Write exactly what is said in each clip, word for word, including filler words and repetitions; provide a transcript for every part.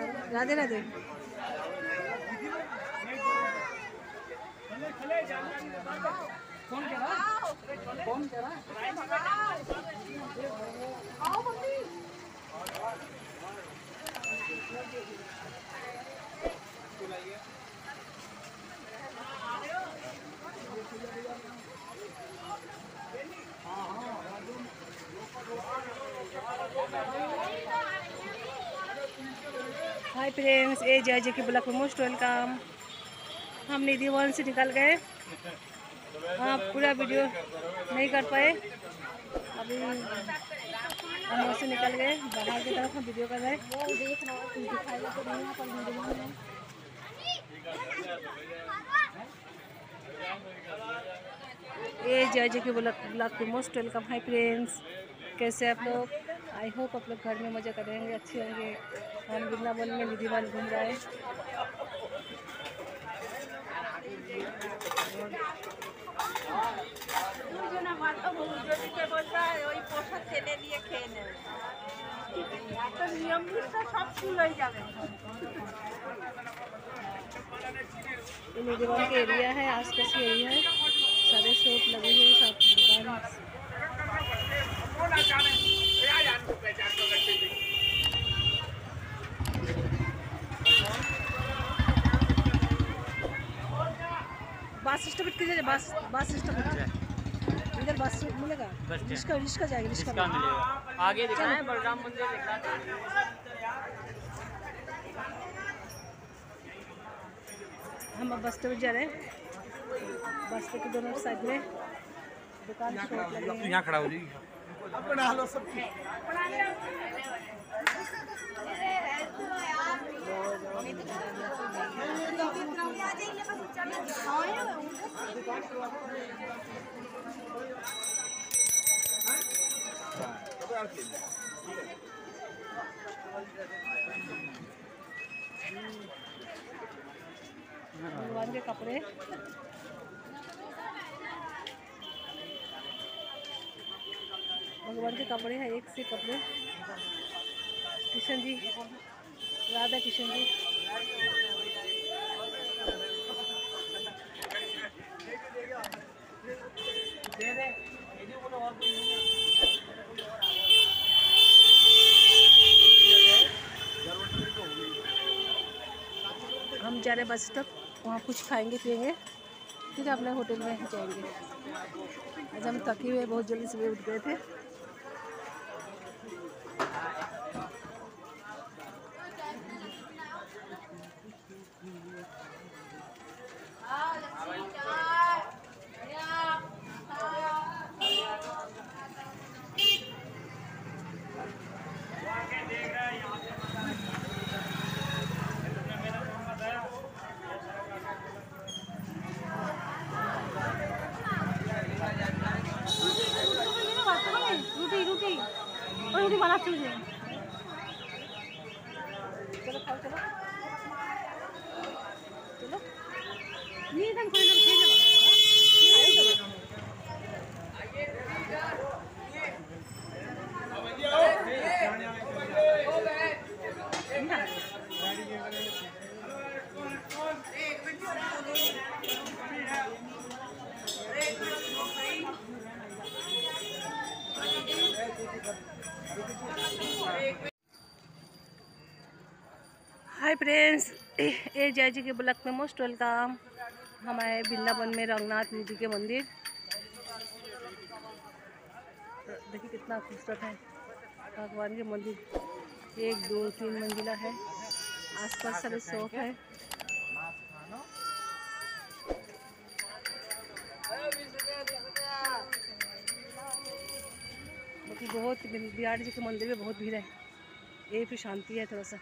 राधे राधे। कौन कह रहा कौन कह रहा हाय फ्रेंड्स, ए जय जय के ब्लॉग में मोस्ट वेलकम। हम निधि वन से निकल गए। हाँ, पूरा वीडियो नहीं कर पाए। अभी हम वहाँ से निकल गए, बाहर की तरफ हम वीडियो कर रहे हैं। ए जय जय के ब्लॉग ब्लॉग में मोस्ट वेलकम। हाय फ्रेंड्स, कैसे आप लोग? आई होप आप लोग घर में मज़ा कर रहे होंगे, अच्छे होंगे। हम वृंदावन में निधि वन घूम रहे हैं। ये निधि वन के एरिया है, आसपास के एरिया है, सारे शॉप लगे हुए, सब दुकान। बस स्टॉप किधर? बस बस स्टॉप इधर बस मिलेगा? रिश्का रिश्का जाएगा, रिश्का मिलेगा। आगे दिखा है बलराम मंदिर दिखा है। हम अब बस स्टॉप जा रहे हैं। बस के दोनों साइड में दुकान शॉप लगे हैं। यहाँ खड़ा हो जी। अपना हालो सब भगवान के कपड़े, भगवान के कपड़े हैं, एक से कपड़े। कृष्ण जी, राधा कृष्ण जी। हम जा रहे बस तक, वहाँ कुछ खाएंगे पिएंगे, फिर अपने होटल में जाएंगे। आज हम थके हुए, बहुत जल्दी सुबह उठ गए थे। रोटी रोटी और रोटी बना चाहिए। चलो खाओ, चलो चलो। नहीं एकदम खाई लो, खाई लो। हाय फ्रेंड्स, ए जय जी के ब्लॉग में मोस्ट वेलकम। हम आए वृंदावन में रंगनाथ निधि के मंदिर। देखिए कितना खूबसूरत है भगवान के मंदिर। एक दो तीन मंजिला है, आसपास सारे शॉप है। बहुत बिहारी जी के मंदिर में बहुत भीड़ है, ये फिर शांति है थोड़ा सा।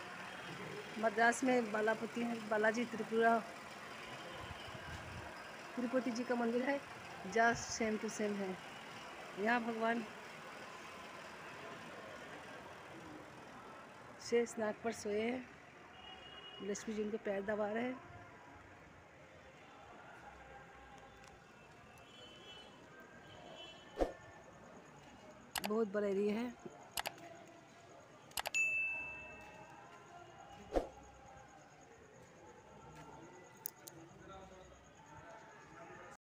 मद्रास में बालापति है, बालाजी त्रिपुरा। तिरुपति जी का मंदिर है, जस्ट सेम टू सेम है। यहाँ भगवान शेष नाग पर सोए हैं, लक्ष्मी जी उनके पैर दबा रहे हैं। बहुत बड़ा एरिया है।